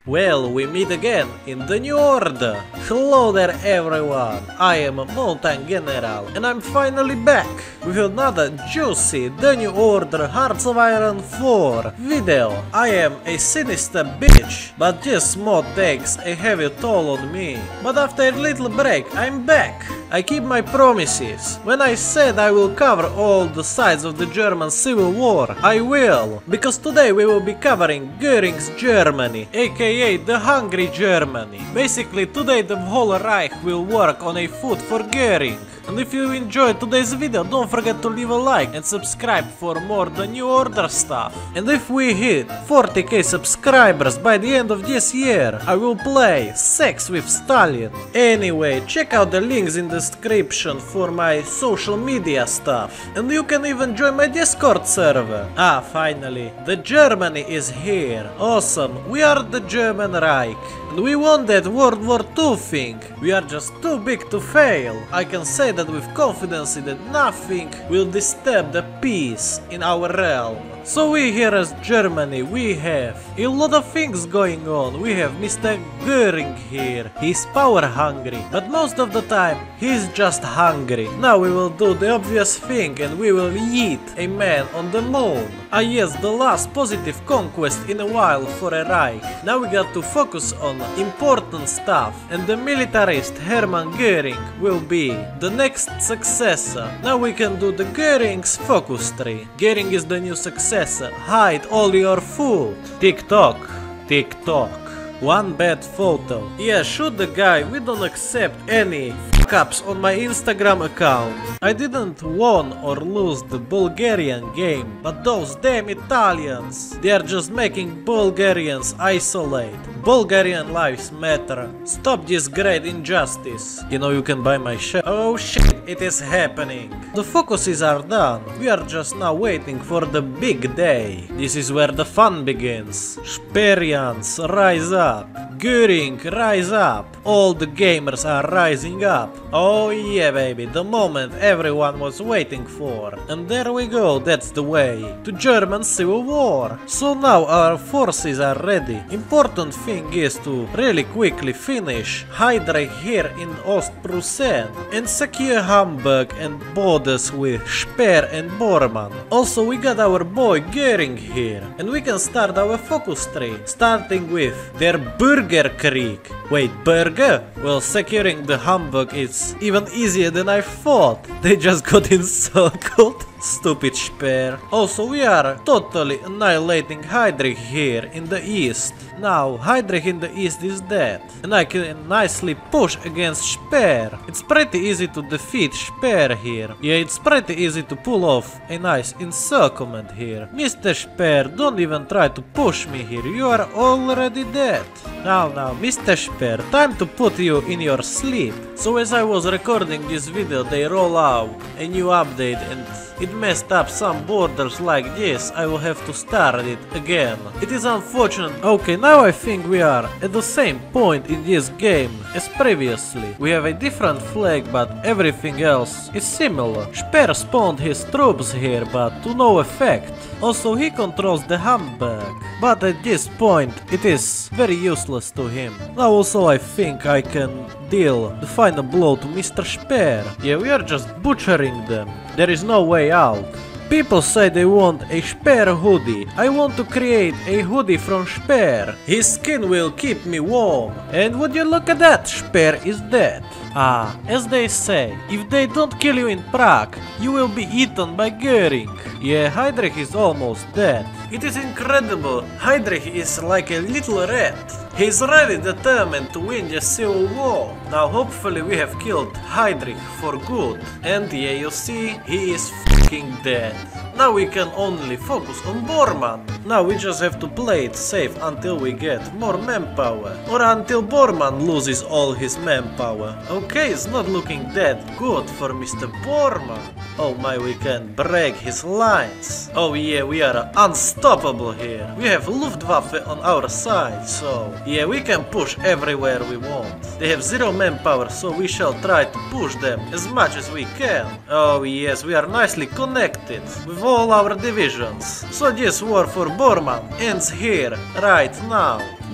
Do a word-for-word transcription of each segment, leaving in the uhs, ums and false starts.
Well, we meet again in the New Order. Hello there everyone, I am Mountain General and I'm finally back with another juicy The New Order Hearts of Iron four video. I am a sinister bitch, but this mod takes a heavy toll on me. But after a little break, I'm back. I keep my promises. When I said I will cover all the sides of the German Civil War, I will. Because today we will be covering Göring's Germany, aka the Hungry Germany. Basically today the whole Reich will work on a food for Göring. And if you enjoyed today's video, don't forget to leave a like and subscribe for more The New Order stuff. And if we hit forty K subscribers by the end of this year, I will play Sex with Stalin. Anyway, check out the links in the description for my social media stuff. And you can even join my Discord server. Ah, finally, the Germany is here. Awesome, we are the German Reich. And we won that World War Two thing. We are just too big to fail. I can say that with confidence that nothing will disturb the peace in our realm. So we here as Germany, we have a lot of things going on. We have Mister Göring here. He's power hungry, but most of the time he's just hungry. Now we will do the obvious thing and we will eat a man on the moon. Ah yes, the last positive conquest in a while for a Reich. Now we got to focus on important stuff, and the militarist Hermann Göring will be the next successor. Now we can do the Göring's focus tree. Göring is the new successor. Hide all your food. Tick tock, tick tock. One bad photo. Yeah, shoot the guy. We don't accept any fuck-ups on my Instagram account. I didn't won or lose the Bulgarian game, but those damn Italians, they are just making Bulgarians isolate. Bulgarian lives matter. Stop this great injustice. You know you can buy my shirt. Oh shit, it is happening. The focuses are done. We are just now waiting for the big day. This is where the fun begins. Sperians, rise up. Göring, rise up. All the gamers are rising up. Oh yeah baby, the moment everyone was waiting for. And there we go, that's the way to German Civil War. So now our forces are ready. Important thing is to really quickly finish Heydrich here in Ostpreußen and secure Hamburg and borders with Speer and Bormann. Also we got our boy Göring here and we can start our focus tree, starting with their Bürgerkrieg. Wait, Burger? Well, securing the Hamburg is even easier than I thought. They just got encircled. Stupid Speer. Also, we are totally annihilating Heydrich here in the east. Now, Heydrich in the east is dead, and I can nicely push against Speer. It's pretty easy to defeat Speer here. Yeah, it's pretty easy to pull off a nice encirclement here. Mister Speer, don't even try to push me here, you are already dead. Now, now, Mister Speer, time to put you in your sleep. So as I was recording this video, they roll out a new update and it messed up some borders like this. I will have to start it again. It is unfortunate. Okay, now I think we are at the same point in this game as previously. We have a different flag, but everything else is similar. Speer spawned his troops here, but to no effect. Also, he controls the Hamburg, but at this point it is very useless to him. Now also I think I can deal the final blow to Mister Speer. Yeah, we are just butchering them. There is no way out. People say they want a Speer hoodie. I want to create a hoodie from Speer. His skin will keep me warm. And would you look at that, Speer is dead. Ah, as they say, if they don't kill you in Prague, you will be eaten by Göring. Yeah, Heydrich is almost dead. It is incredible. Heydrich is like a little rat. He's really determined to win the Civil War. Now hopefully we have killed Heydrich for good. And yeah, you see, he is fucking dead. Now we can only focus on Bormann. Now we just have to play it safe until we get more manpower. Or until Bormann loses all his manpower. Okay, it's not looking that good for Mister Bormann. Oh my, we can break his lines. Oh yeah, we are unstoppable here. We have Luftwaffe on our side, so yeah, we can push everywhere we want. They have zero manpower, so we shall try to push them as much as we can. Oh yes, we are nicely connected with all our divisions. So this war for Bormann ends here, right now.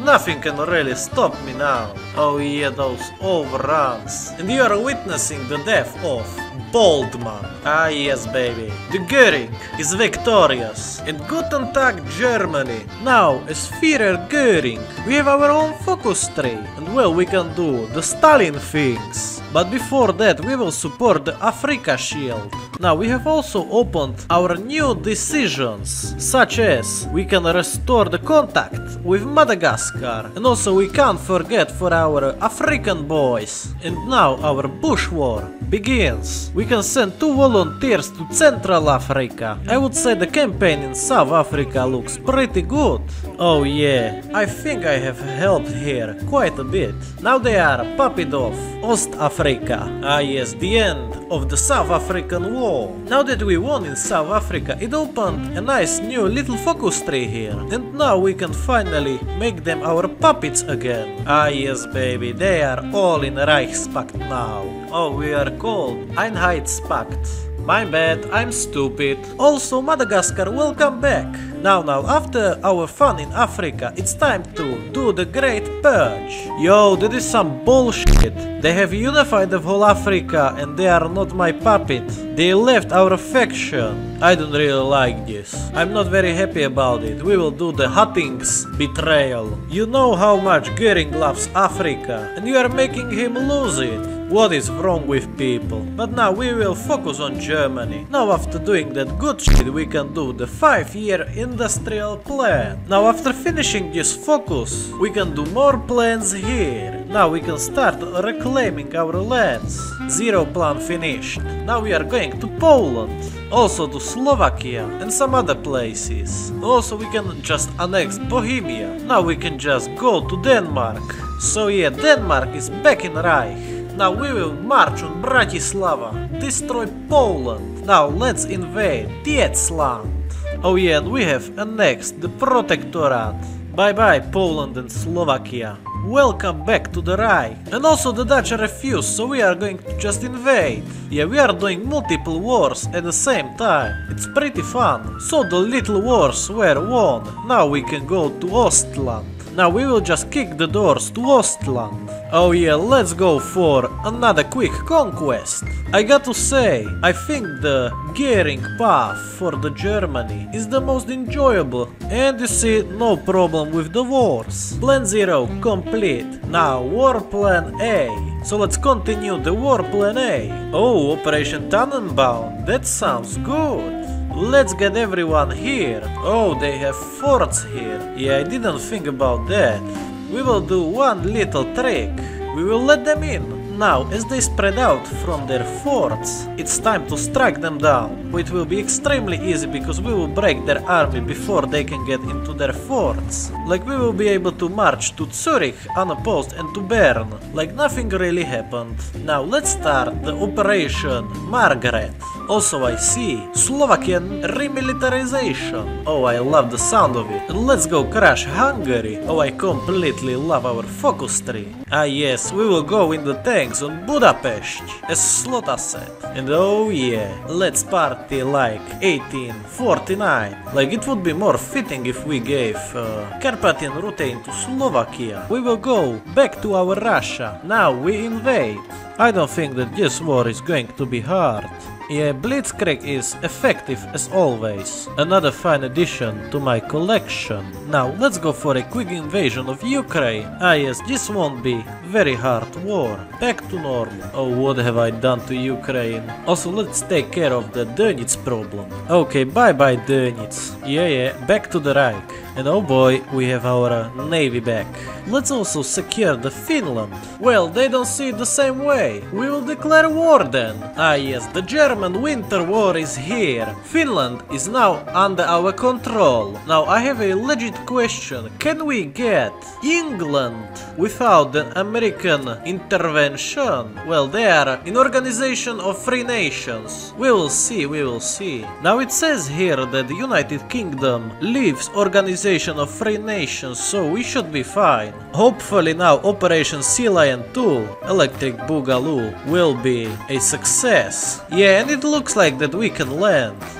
nothing can really stop me now. Oh yeah, those overruns. And you are witnessing the death of Boldman. Ah yes, baby. The Göring is victorious. And Guten Tag, Germany. Now, as Führer Göring, we have our own focus tree. And well, we can do the Stalin things. But before that, we will support the Africa Shield. Now, we have also opened our new decisions, such as we can restore the contact with Madagascar, and also we can't forget for our African boys. And now our Bush War begins. We can send two volunteers to Central Africa. I would say the campaign in South Africa looks pretty good. Oh yeah, I think I have helped here quite a bit. Now they are puppied off Ost Africa. Ah yes, the end of the South African War. Now that we won in South Africa, it opened a nice new little focus tree here. And now we can finally make them our puppets again. Ah yes, baby, they are all in Reichspakt now. Oh, we are called Einheitspakt. My bad, I'm stupid. Also, Madagascar will come back. Now, now, after our fun in Africa, it's time to do the Great Purge. Yo, that is some bullshit. They have unified the whole Africa and they are not my puppet. They left our faction. I don't really like this. I'm not very happy about it. We will do the Huttings betrayal. You know how much Göring loves Africa and you are making him lose it. What is wrong with people? But now we will focus on Germany. Now after doing that good shit we can do the five year industrial plan. Now after finishing this focus we can do more plans here. Now we can start reclaiming our lands. Zero plan finished. Now we are going to Poland. Also to Slovakia and some other places. Also we can just annex Bohemia. Now we can just go to Denmark. So yeah, Denmark is back in Reich. Now we will march on Bratislava, destroy Poland. Now let's invade Tietsland. Oh yeah, and we have annexed the Protectorate. Bye bye Poland and Slovakia. Welcome back to the Reich. And also the Dutch refused, so we are going to just invade. Yeah, we are doing multiple wars at the same time. It's pretty fun. So the little wars were won. Now we can go to Ostland. Now we will just kick the doors to Ostland. Oh yeah, let's go for another quick conquest. I got to say, I think the Göring path for the Germany is the most enjoyable. And you see, no problem with the wars. Plan zero complete. Now war plan A. So let's continue the war plan A. Oh, Operation Tannenbaum, that sounds good. Let's get everyone here. Oh, they have forts here. Yeah, I didn't think about that. We will do one little trick. We will let them in. Now, as they spread out from their forts, it's time to strike them down. It will be extremely easy because we will break their army before they can get into their forts. Like we will be able to march to Zurich unopposed and to Bern, like nothing really happened. Now let's start the Operation Margaret. Also I see Slovakian remilitarization. Oh, I love the sound of it. And let's go crush Hungary. Oh, I completely love our focus tree. Ah yes, we will go in the tanks on Budapest, as Slota said. And oh yeah, let's party like eighteen forty-nine. Like it would be more fitting if we gave uh, Carpathian route into Slovakia. We will go back to our Russia. Now we invade. I don't think that this war is going to be hard. Yeah, Blitzkrieg is effective as always. Another fine addition to my collection. Now let's go for a quick invasion of Ukraine. Ah yes, this won't be very hard war. Back to normal. Oh, what have I done to Ukraine? Also, let's take care of the Donetsk problem. Okay, bye bye Donetsk. Yeah, yeah, back to the Reich. And oh boy, we have our uh, navy back. Let's also secure the Finland. Well, they don't see it the same way. We will declare war then. Ah yes, the German winter war is here. Finland is now under our control. Now I have a legit question. Can we get England without the American intervention? Well, they are in Organization of Free Nations. We will see, we will see. Now it says here that the United Kingdom leaves Organization of Free Nations, so we should be fine. Hopefully now Operation Sea Lion two, Electric Boogaloo, will be a success. Yeah, and it looks like that we can land.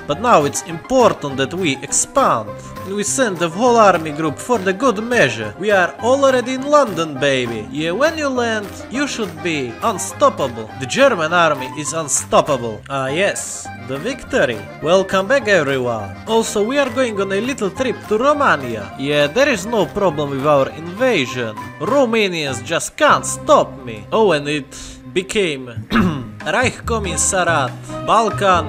but now it's important that we expand. And we send the whole army group for the good measure. We are already in London, baby. Yeah, when you land, you should be unstoppable. The German army is unstoppable. Ah yes, the victory. Welcome back, everyone. Also, we are going on a little trip to Romania. Yeah, there is no problem with our invasion. Romanians just can't stop me. Oh, and it became Reich Commissariat Balkan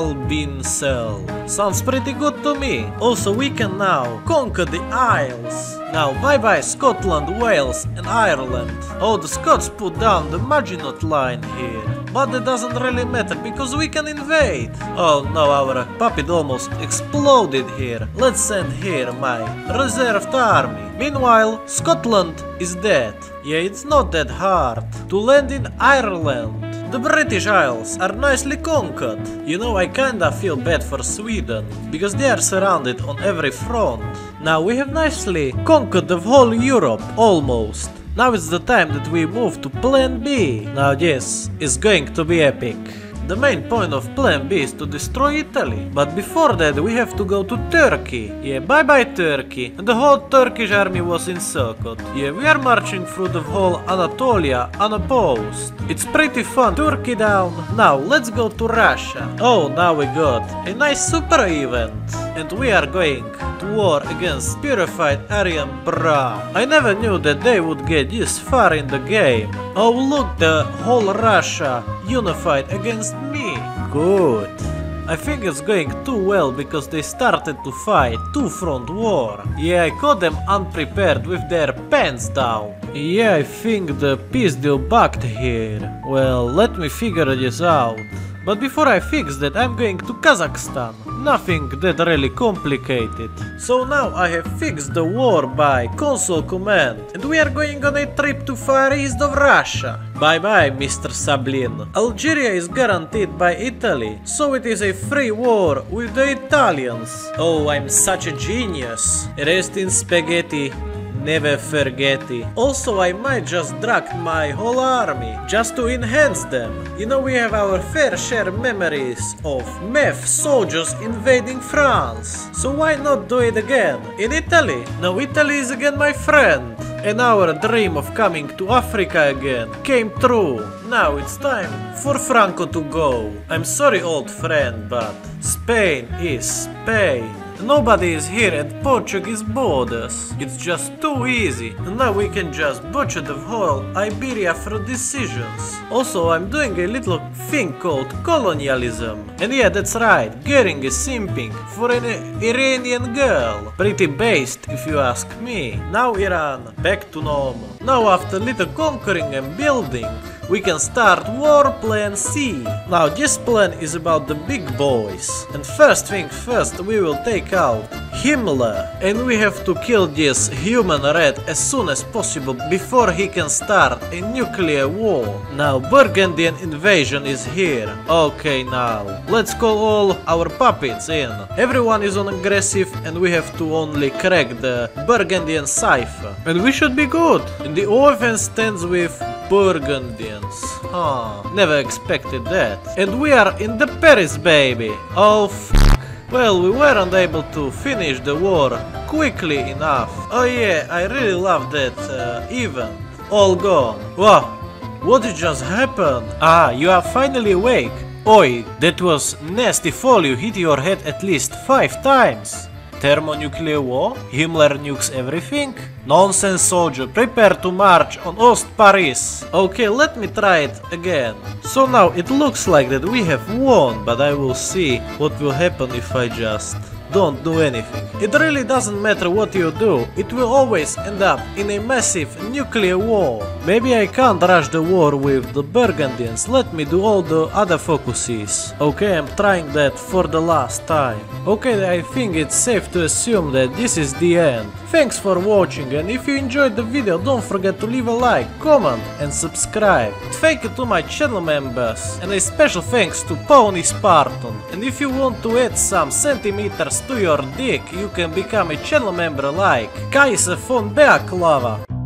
Halbinsel. Sounds pretty good to me. Also, we can now conquer the Isles. Now, bye bye Scotland, Wales and Ireland. Oh, the Scots put down the Maginot Line here. But it doesn't really matter because we can invade. Oh no, our puppet almost exploded here. Let's send here my reserved army. Meanwhile, Scotland is dead. Yeah, it's not that hard to land in Ireland. The British Isles are nicely conquered. You know, I kinda feel bad for Sweden, because they are surrounded on every front. Now we have nicely conquered the whole Europe, almost. Now it's the time that we move to Plan B. Now this is going to be epic. The main point of Plan B is to destroy Italy. But before that we have to go to Turkey. Yeah, bye bye Turkey. And the whole Turkish army was encircled. Yeah, we are marching through the whole Anatolia unopposed. It's pretty fun. Turkey down. Now let's go to Russia. Oh, now we got a nice super event. And we are going to war against Purified Aryan Bra. I never knew that they would get this far in the game. Oh look, the whole Russia unified against me. Good. I think it's going too well because they started to fight two-front war. Yeah, I caught them unprepared with their pants down. Yeah, I think the peace deal bugged here. Well, let me figure this out. But before I fix that, I'm going to Kazakhstan. Nothing that really complicated. So now I have fixed the war by console command. And we are going on a trip to far east of Russia. Bye bye, Mister Sablin. Algeria is guaranteed by Italy, so it is a free war with the Italians. Oh, I'm such a genius. Rest in spaghetti. Never forget it. Also, I might just drag my whole army, just to enhance them. You know, we have our fair share memories of meth soldiers invading France. So why not do it again? In Italy? Now Italy is again my friend. And our dream of coming to Africa again came true. Now it's time for Franco to go. I'm sorry, old friend, but Spain is Spain. Nobody is here at Portuguese borders. It's just too easy. And now we can just butcher the whole Iberia through decisions. Also, I'm doing a little thing called colonialism. And yeah, that's right, Goering is simping for an Iranian girl. Pretty based, if you ask me. Now Iran, back to normal. Now after little conquering and building, we can start War Plan C. Now this plan is about the big boys. And first thing first, we will take out Himmler. And we have to kill this human rat as soon as possible before he can start a nuclear war. Now Burgundian invasion is here. Okay, now let's call all our puppets in. Everyone is on aggressive and we have to only crack the Burgundian cipher. And we should be good. And the offense stands with Burgundians. Huh, never expected that. And we are in the Paris, baby. Oh f***. Well, we weren't able to finish the war quickly enough. Oh yeah, I really love that uh, event. All gone. Wow, what did just happen? Ah, you are finally awake. Oi, that was nasty fall, you hit your head at least five times. Thermonuclear war? Himmler nukes everything? Nonsense, soldier, prepare to march on Ost-Paris. Okay, let me try it again. So now it looks like that we have won, but I will see what will happen if I just don't do anything. It really doesn't matter what you do, it will always end up in a massive nuclear war. Maybe I can't rush the war with the Burgundians, let me do all the other focuses. Okay, I'm trying that for the last time. Okay, I think it's safe to assume that this is the end. Thanks for watching, and if you enjoyed the video, don't forget to leave a like, comment and subscribe. Thank you to my channel members, and a special thanks to Pony Spartan. And if you want to add some centimeters to your dick, you can become a channel member like Kaiser von Beaklava.